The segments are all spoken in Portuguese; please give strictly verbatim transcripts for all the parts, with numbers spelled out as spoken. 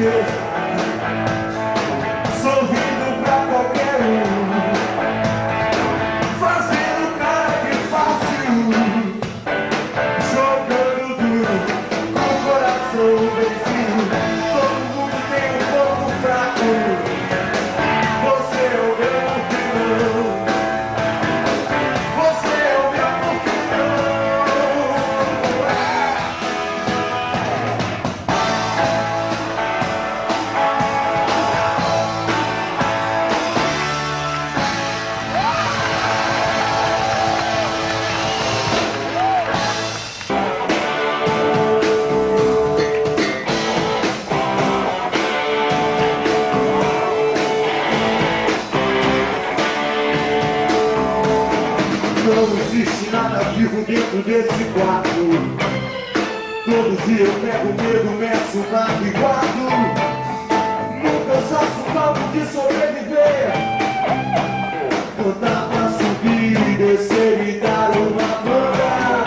tristeza, sorrindo pra qualquer um, fazendo cara de fácil, jogando duro, com o coração vencido. Todo mundo tem um pouco fraco, você é o meu vilão, você é o meu vilão. Não existe nada vivo dentro desse quarto. Todo dia eu pego medo, meço, marco e guardo. No cansaço calmo de sobreviver, botar pra subir e descer e dar uma banda.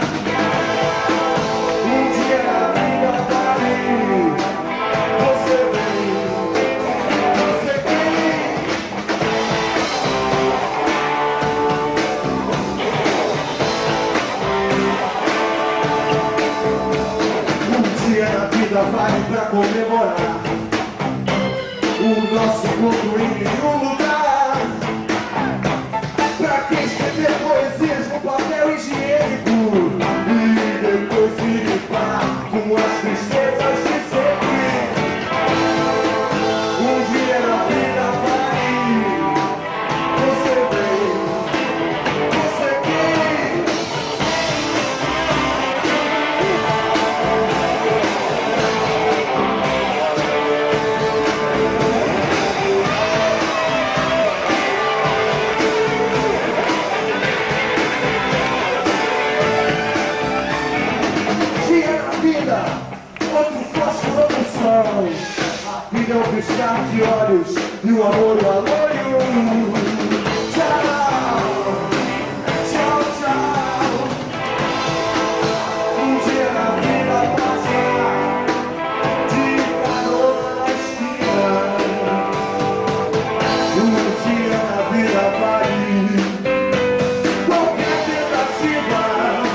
Um dia a vida vai, você vem, você vem. Um dia a vida vale pra comemorar o nosso encontro em nenhum lugar. Pra quem escrever poesias no papel higiênico e depois se limpar com as tristezas de sempre. Um dia a vida vai, você vem, você vem. Vida, outro fósforo no sol. A vida é um piscar de olhos e o amor o aloio. Tchau, tchau, tchau. Um dia na vida passa de carona na esquina. Um dia na vida vai qualquer tentativa.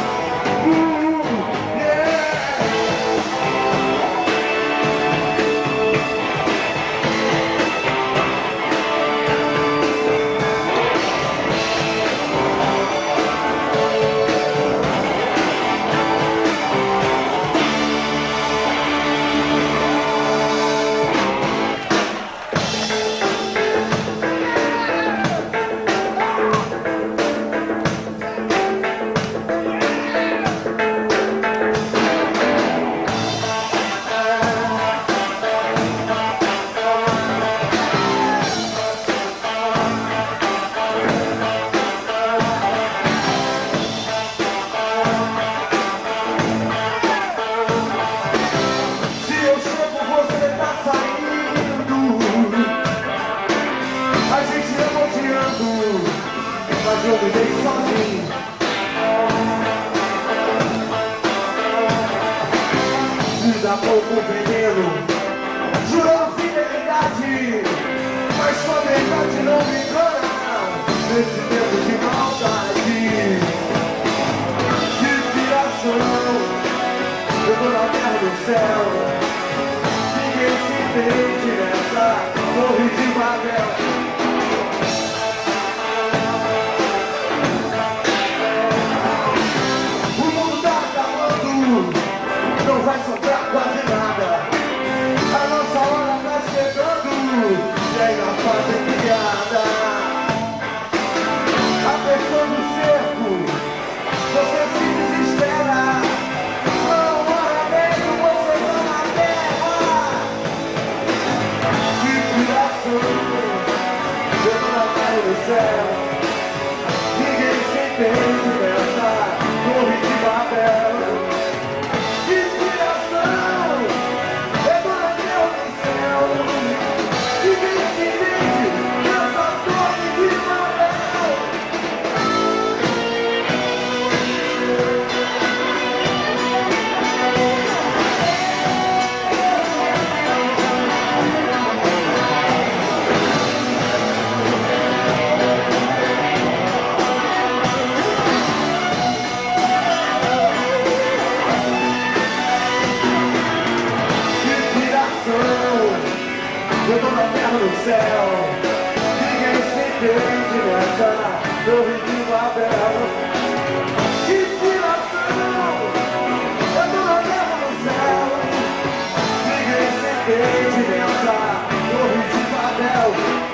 Mas eu me dei sozinho. Me dá pouco veneno, jurou fidelidade, mas sua verdade não me engana. Nesse tempo de maldade, de piração, eu tô na terra do céu. Ninguém se entende nessa torre de Babel. Não vai sobrar quase nada. A nossa hora tá chegando e ainda fazem piada. Apertando o cerco, você se desespera. Não mora mesmo, você tá na terra. terra no céu. Ninguém se entende nessa torre de Babel. Inspiração, eu tô na terra no céu. Ninguém se entende nessa torre de Babel.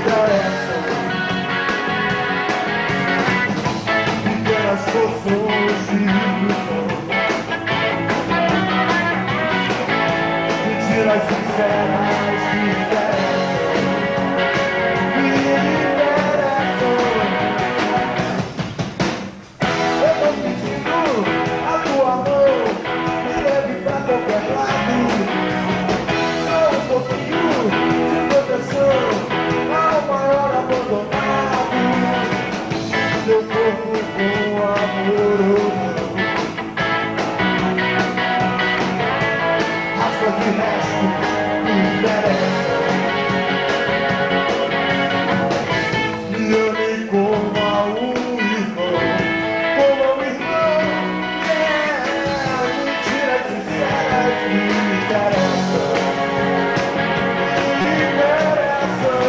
interessam. Pequenas poções de ilusão, mentiras sinceras que interessam, me interessam. Eu tô pedindo a tua mão, me leve pra qualquer lado. Só um pouquinho de proteção ao maior abandonado. Teu corpo com amor ou não, raspas de resto me interessam. Me ame como a um irmão, como a um irmão, yeah. Mentiras sinceras me interessam, me interessam.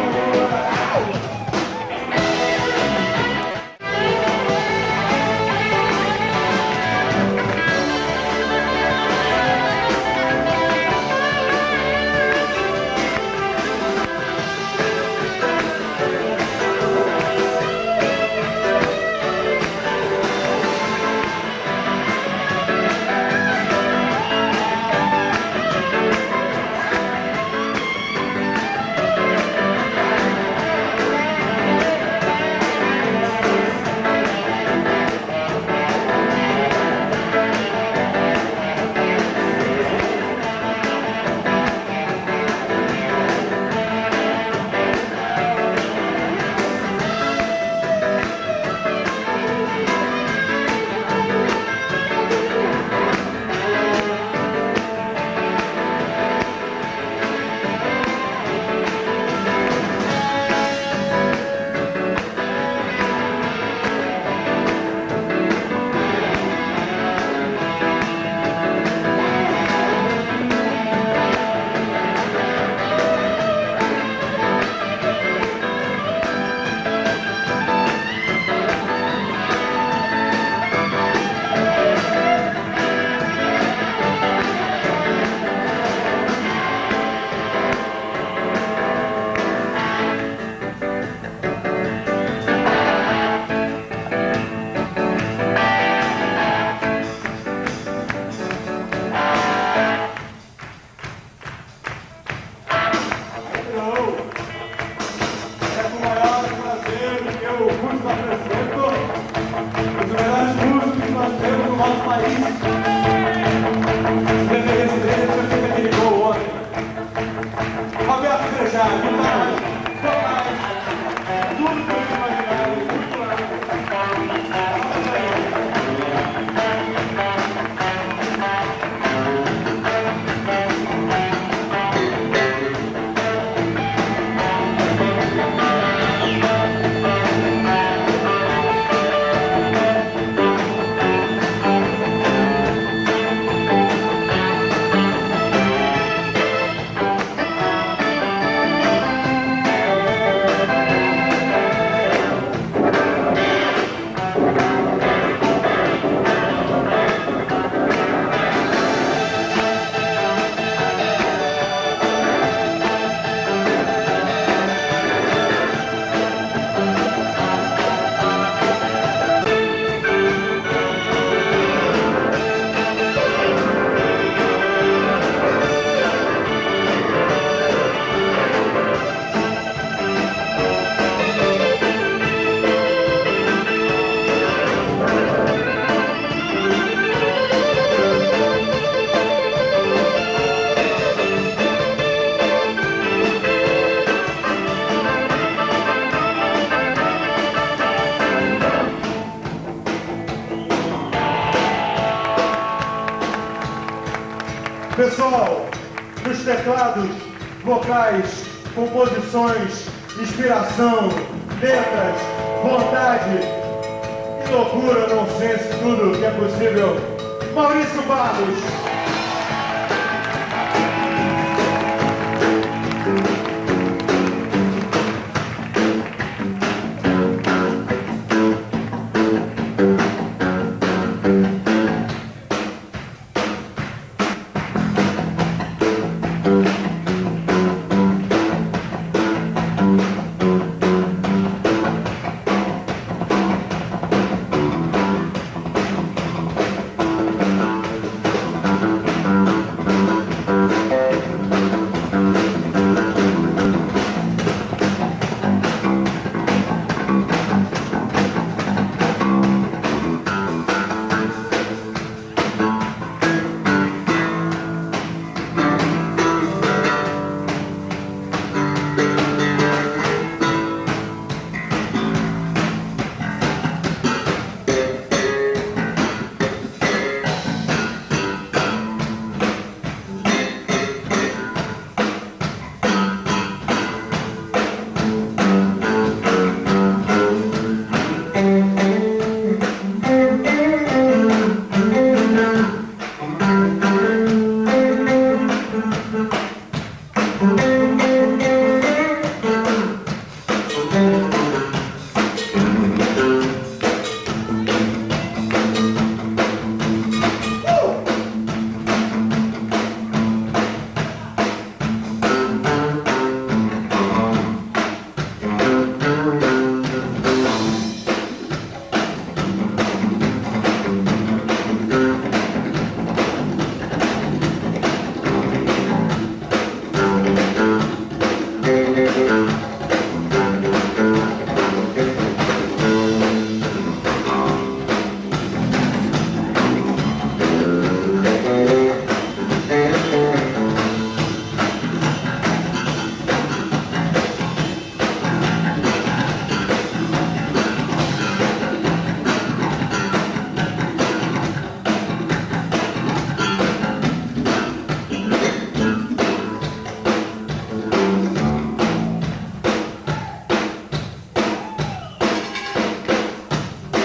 Pessoal, nos teclados, vocais, composições, inspiração, letras, vontade e loucura, nonsense, tudo que é possível, Maurício Barros. Thank you.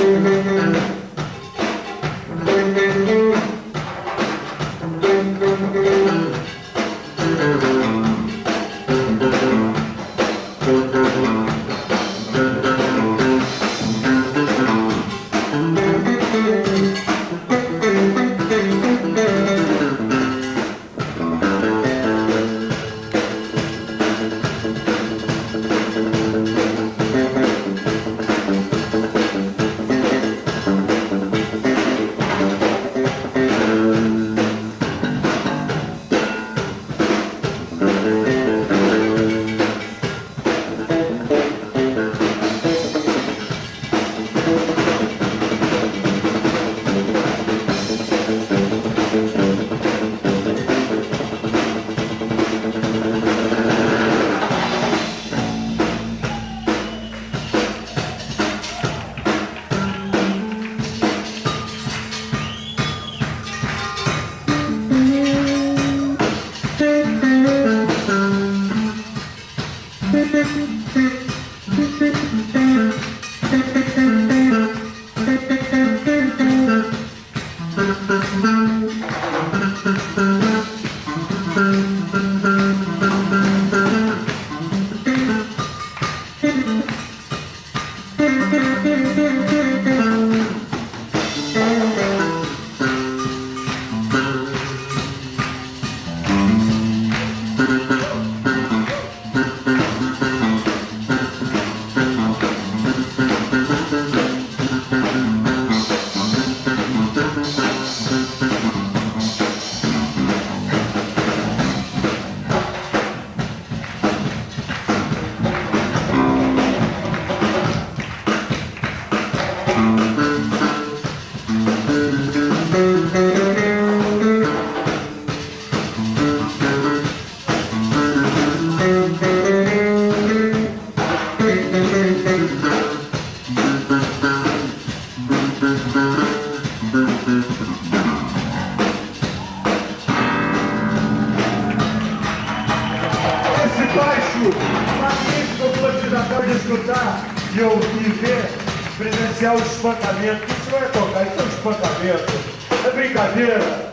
De ouvir, ver, presenciar o espancamento. Isso não é tocar, isso é um espancamento. É brincadeira.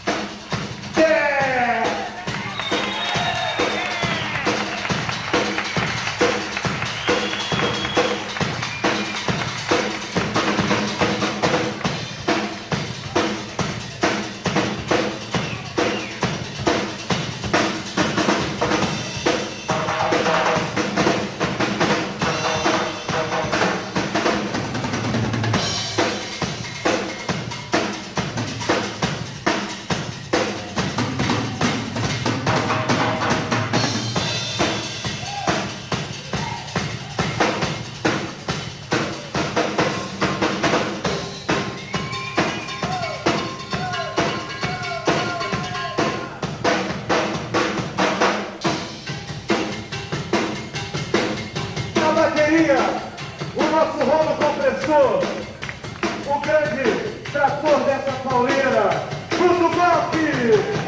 É! O nosso rolo compressor, o grande trator dessa pauleira, Bruto Golpe!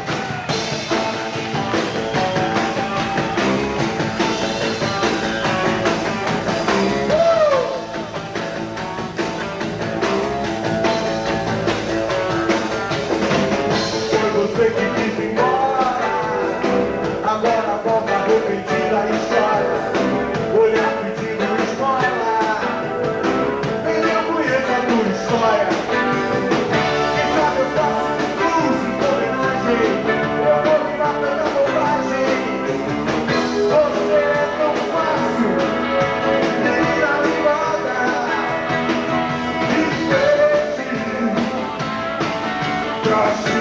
Foi você que quis ir embora, agora volta arrependida e chora. Olhar pedindo esmola, nem eu conheço a tua história. Quem sabe eu faço blues em tua homenagem, eu vou me matar na bobagem. Você é tão fácil de ir à embora, diferente, pra